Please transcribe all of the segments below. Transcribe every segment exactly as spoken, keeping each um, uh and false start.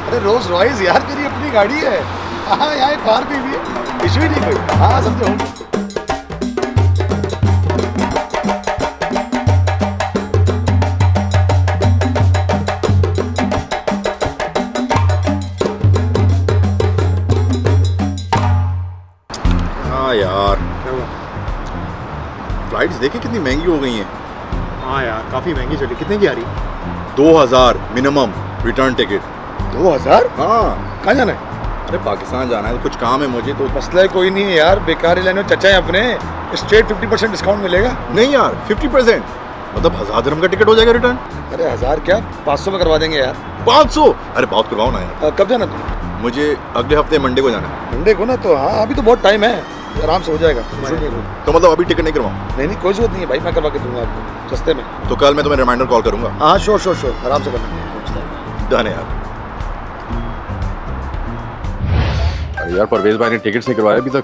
अरे Rolls Royce यार, तेरी अपनी गाड़ी है। हाँ यहाँ एक कार भी है, इशू ही नहीं कोई। हाँ समझे हूँ। हाँ यार, फ्लाइट्स देखिए कितनी महंगी हो गई हैं। हाँ यार काफ़ी महंगी चली। कितने की आ रही? दो हजार मिनिमम रिटर्न टिकट। दो हजार? हाँ। कहाँ जाना है? अरे पाकिस्तान जाना है, तो कुछ काम है मुझे। तो मसला है कोई नहीं है यार, बेकार ही लेने चचा है अपने, स्ट्रेट फिफ्टी परसेंट डिस्काउंट मिलेगा। नहीं यार, फिफ्टी परसेंट मतलब हजार दिरहम का टिकट हो जाएगा रिटर्न। अरे हजार क्या, पाँच सौ में करवा देंगे यार। पाँच सौ? अरे बहुत करवाओ ना यार। कब जाना तुम? मुझे अगले हफ्ते मंडे को जाना है। मंडे को ना? तो हाँ अभी तो बहुत टाइम है, आराम से हो जाएगा। तो मतलब अभी टिकट नहीं करवाऊँ? नहीं नहीं कोई जरूरत नहीं है भाई, मैं करवा के दूंगा आपको सस्ते में। तो कल मैं तुम्हें रिमाइंडर कॉल करूंगा। हाँ श्योर श्योर श्योर, आराम से करना। डन है यार। अरे यार परवेज भाई ने टिकट्स नहीं करवाया अभी तक।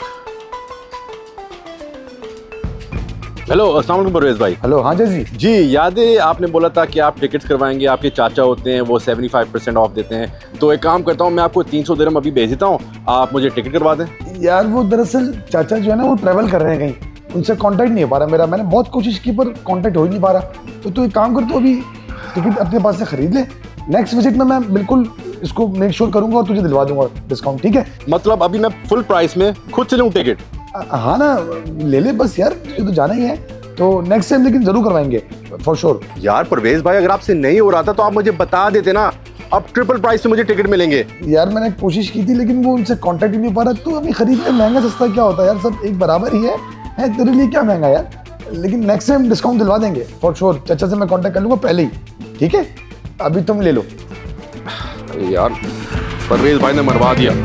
हेलो अस्सलाम वालेकुम परवेज भाई। हेलो। हाँ जी जी, याद है आपने बोला था कि आप टिकट्स करवाएंगे, आपके चाचा होते हैं वो पचहत्तर परसेंट ऑफ देते हैं। तो एक काम करता हूँ, मैं आपको तीन सौ दिरहम अभी भेज देता हूँ, आप मुझे टिकट करवा दें। यार वो दरअसल चाचा जो है ना वो ट्रैवल कर रहे हैं कहीं, उनसे कांटेक्ट नहीं हो पा रहा मेरा। मैंने बहुत कोशिश की पर कांटेक्ट हो ही नहीं पा रहा। तो तू एक काम कर, तो अभी टिकट अपने पास से खरीद ले, नेक्स्ट विजिट में मैं बिल्कुल इसको मेक श्योर करूंगा और तुझे दिलवा दूंगा डिस्काउंट, ठीक है? मतलब अभी मैं फुल प्राइस में खुद से लूँ टिकट? हाँ ना, ले ले बस यार, तुझे तो जाना ही है। तो नेक्स्ट टाइम लेकिन जरूर करवाएंगे फॉर श्योर। यार परवेज भाई अगर आपसे नहीं हो रहा था तो आप मुझे बता देते ना, अब ट्रिपल प्राइस से मुझे टिकट मिलेंगे। यार मैंने कोशिश की थी लेकिन वो उनसे कांटेक्ट ही नहीं पा रहा। तो अभी खरीदने महंगा सस्ता क्या होता है यार, सब एक बराबर ही है, है तेरे लिए क्या महंगा यार। लेकिन नेक्स्ट टाइम डिस्काउंट दिलवा देंगे फॉर श्योर। चाचा से मैं कांटेक्ट कर लूंगा पहले ही, ठीक है? अभी तुम ले लो। यार परवेज भाई ने मरवा दिया।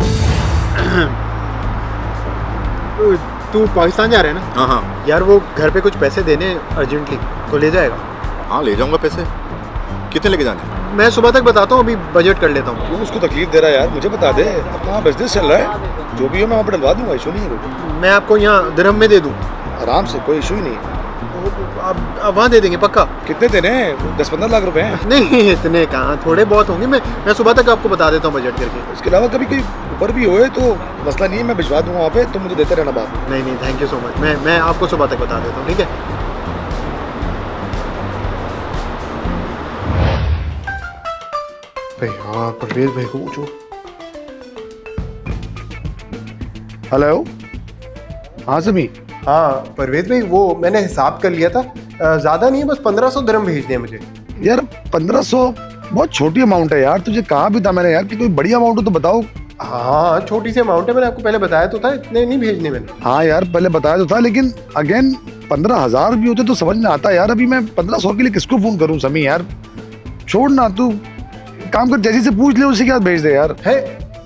तू पाकिस्तान जा रहे हैं ना? हाँ हाँ यार वो घर पे कुछ पैसे देने अर्जेंटली, तो ले जाएगा? हाँ ले जाऊंगा। पैसे कितने लेके जाने? मैं सुबह तक बताता हूँ, अभी बजट कर लेता हूँ। क्यों उसको तकलीफ दे रहा है यार, मुझे बता दे। अपना बिजनेस चल रहा है, जो भी हो मैं वहाँ पर डलवा दूंगा, इशू नहीं है। मैं आपको यहाँ दिरहम में दे दूँ आराम से, कोई इशू ही नहीं है। अब अब वहाँ दे देंगे पक्का? कितने देने हैं? दस पंद्रह लाख रुपए हैं। नहीं इतने कहाँ, थोड़े बहुत होंगे। मैं मैं सुबह तक आपको बता देता हूँ बजट करके। इसके अलावा कभी कोई ऊपर भी होए तो मसला नहीं है, मैं भिजवा दूंगा वहाँ पे, तुम मुझे देते रहना बात। नहीं नहीं थैंक यू सो मच, मैं मैं आपको सुबह तक बता देता हूँ, ठीक है? भाई हाँ परवेज भाई को पूछो। हेलो। हाँ समी। हाँ परवेज भाई, वो मैंने हिसाब कर लिया था, ज़्यादा नहीं है, बस पंद्रह सौ दिरहम भेजने हैं मुझे। यार पंद्रह सौ बहुत छोटी अमाउंट है यार, तुझे कहा भी था मैंने यार कि कोई बड़ी अमाउंट हो तो बताओ। हाँ छोटी सी अमाउंट है, मैंने आपको पहले बताया तो था, इतने नहीं भेजने मैंने। हाँ यार पहले बताया तो था, लेकिन अगेन पंद्रह हजार भी होते तो समझ में आता यार। अभी मैं पंद्रह सौ के लिए किसको फोन करूँ समी यार, छोड़ ना, तू काम कर, जैसी से पूछ ले उसी के साथ भेज दे यार। है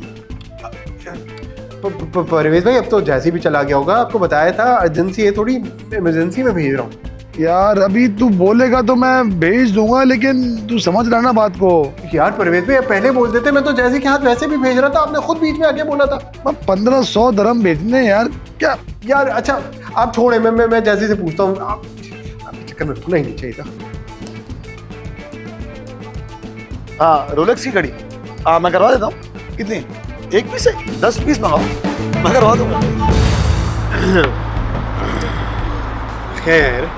परवेज भाई अब तो जैसे भी चला गया होगा, आपको बताया था अर्जेंसी है, थोड़ी इमरजेंसी में भेज रहा हूँ यार। अभी तू बोलेगा तो मैं भेज दूंगा, लेकिन तू समझ रहा ना बात को। यार परवेज भाई पहले बोल देते, मैं तो जैसे के हाथ वैसे भी भेज रहा था, आपने खुद बीच में आके बोला था। पंद्रह सौ दरम भेजने यार क्या यार? अच्छा आप छोड़े, मैं मैं, मैं जैसे से पूछता हूँ, आप चक्कर में रुकना ही नहीं चाहिए था। हाँ रोलेक्स की घड़ी, हाँ मैं करवा देता हूँ। कितनी? एक पीस है? दस पीस मंगाओ, मैं करवा दूंगा। खैर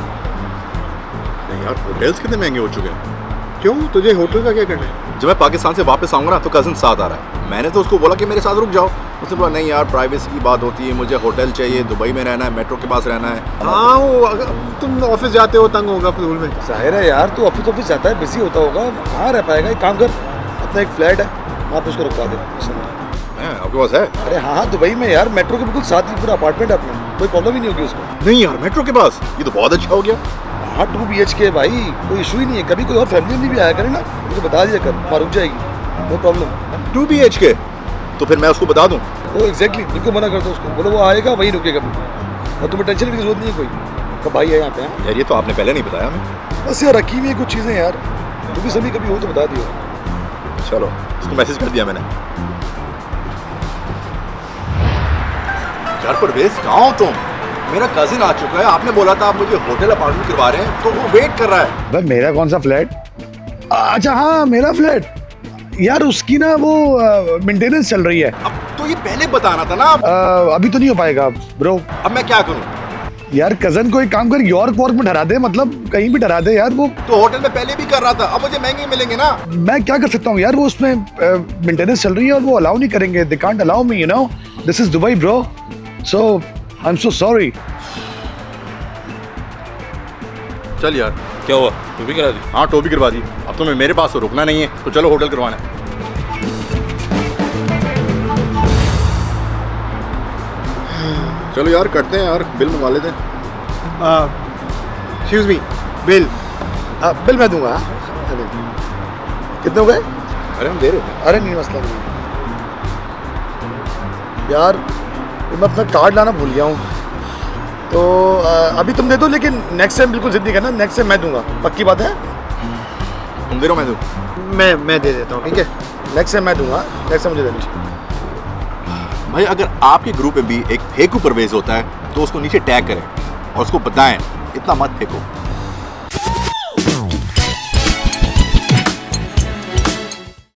यार होटल्स कितने महंगे हो चुके हैं। क्यों, तुझे होटल का क्या करना है? जब मैं पाकिस्तान से वापस आऊंगा ना तो कज़न साथ आ रहा है। मैंने तो उसको बोला कि मेरे साथ रुक जाओ, उसने बोला नहीं यार प्राइवेसी की बात होती है, मुझे होटल चाहिए, दुबई में रहना है, मेट्रो के पास रहना है। हाँ वो तुम ऑफिस जाते हो, तंग होगा फिजूल में। जाहिर है यार, तू ऑफिस ऑफिस जाता है, बिजी होता होगा, कहाँ रह पाएगा। एक काम कर, अपना एक फ्लैट है वहाँ पे उसको रुकवा दे। आपके पास है? अरे हाँ हाँ दुबई में यार, मेट्रो के बिल्कुल साथ ही पूरा अपार्टमेंट है अपना, कोई प्रॉब्लम ही नहीं होगी उसको। नहीं यार मेट्रो के पास, ये तो बहुत अच्छा हो गया। हाँ टू बी एच के भाई, कोई इशू ही नहीं है। कभी कोई और फैमिली भी आया करे ना, मुझे बता दिया कर, वहाँ रुक जाएगी, no problem. Two B H K तो फिर मैं उसको बता दूँ? वो एग्जैक्टली बिल्कुल मना कर दो उसको, बोलो वो आएगा वहीं रुकेगा, और तुम्हें टेंशन की जरूरत नहीं है कोई, तो भाई है यहाँ पे। यार ये तो आपने पहले नहीं बताया हमें। बस यार रखी हुई है कुछ चीज़ें यार, तू भी सभी कभी हो तो बता दियो। चलो उसको मैसेज कर दिया मैंने। यार परवेज कहाँ हो तुम? मेरा कजिन आ चुका है, आपने बोला था आप मुझे होटल अपार्टमेंट करवा रहे हैं, तो वो वेट कर रहा है। भाई मेरा कौन सा फ्लैट? अच्छा हाँ मेरा फ्लैट यार उसकी ना वो मेंटेनेंस चल रही है। अब तो ये पहले बताना था ना। आ, अभी तो नहीं हो पाएगा ब्रो। अब मैं क्या करूं? यार कजन को एक काम कर, यॉर्क वॉर्क में ठहरा दे, मतलब कहीं भी ठहरा दे यार। वो तो होटल में पहले भी कर रहा था, अब मुझे महंगे मिलेंगे ना। मैं क्या कर सकता हूँ यार, वो उसमें मेंटेनेंस चल रही है और वो अलाउ नहीं करेंगे। They can't allow me, you know, this is Dubai bro, so I am so sorry. चल यार, क्या हुआ, टोपी करा दी? हाँ टोपी करवा दी। अब तुम्हें मेरे पास तो रुकना नहीं है, तो चलो होटल करवाना है। चलो यार करते हैं यार, बिल मंगवा लेते हैं। एक्सक्यूज मी, बिल बिल मैं दूंगा। कितने हो गए? अरे हम दे रहे थे। अरे नहीं, मसला नहीं यार, मैं अपना कार्ड लाना भूल गया हूँ, तो आ, अभी तुम दे दो, लेकिन नेक्स्ट टाइम बिल्कुल जिद नहीं करना, नेक्स्ट टाइम मैं दूंगा, पक्की बात है। तुम दे रहे हो, मैं दूँ? मैं मैं दे देता हूँ, ठीक है, नेक्स्ट टाइम मैं दूंगा, नेक्स्ट टाइम मुझे देनी चाहिए। भाई अगर आपके ग्रुप में भी एक फेकू परवेज होता है तो उसको नीचे टैग करें और उसको बताएं इतना मत फेंको।